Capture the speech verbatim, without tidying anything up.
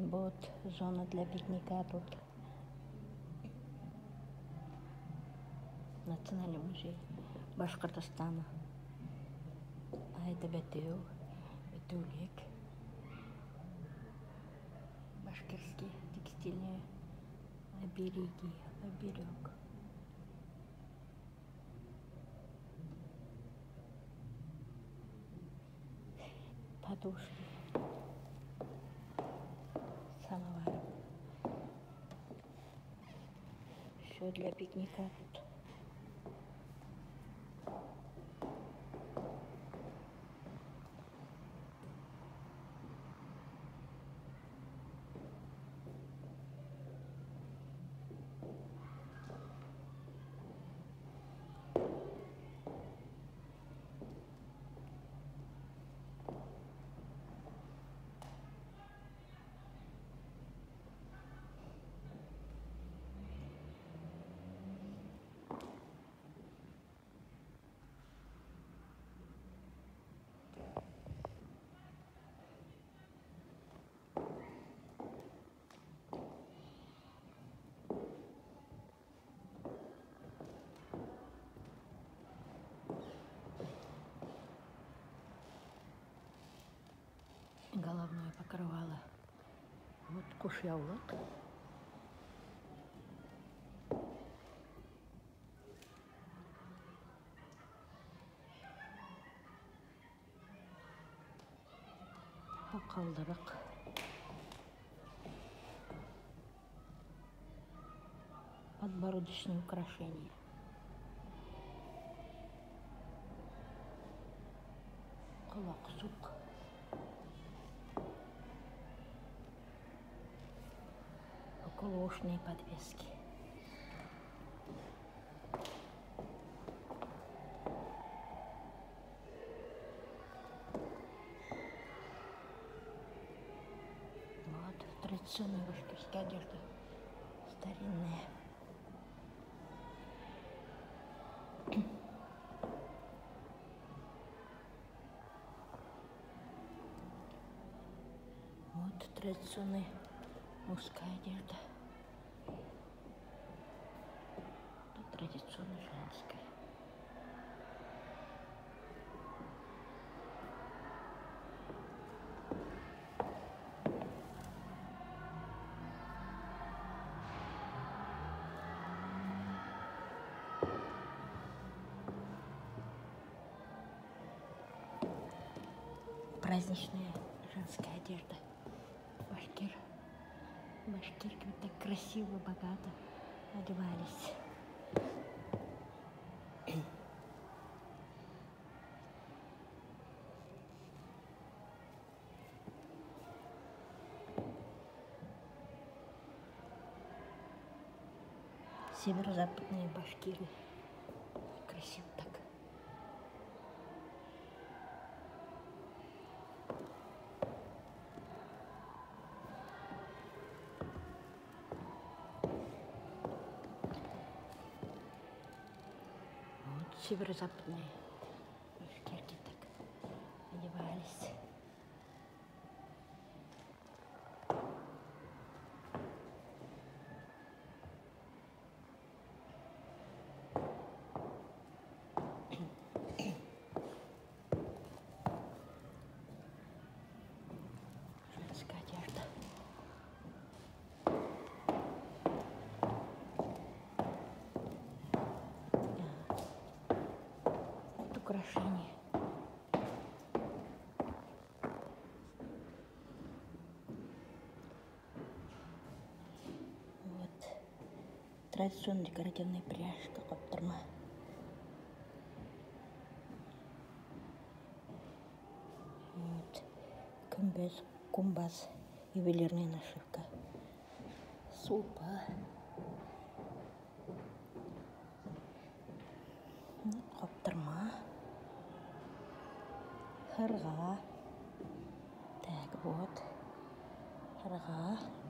Вот зона для пикника тут. Национальный музей Башкортостана. А это Бетеу, Бетеулек. Башкирские текстильные обереги, оберег. Подушки. Самовар. Все для пикника тут. Головное покрывало. Вот кушъяулык. Калдырык. Подбородочные украшения. Кулаксук. Околоушные подвески. Вот традиционная башкирская одежда. Старинная. Вот традиционная мужская одежда. Тут традиционная женская. Праздничная женская одежда. Башкир. Башкирки вот так красиво, богато одевались. Северо-западные башкиры. Красиво так. Вот северо-западные башкирки так одевались. Женская одежда. Вот украшения. Вот традиционная декоративная пряжка, коптырма. Вот кумбез, кумбаз, ювелирная нашивка. Супа. Вот коптырма. Хырга. Так, вот. Хырга.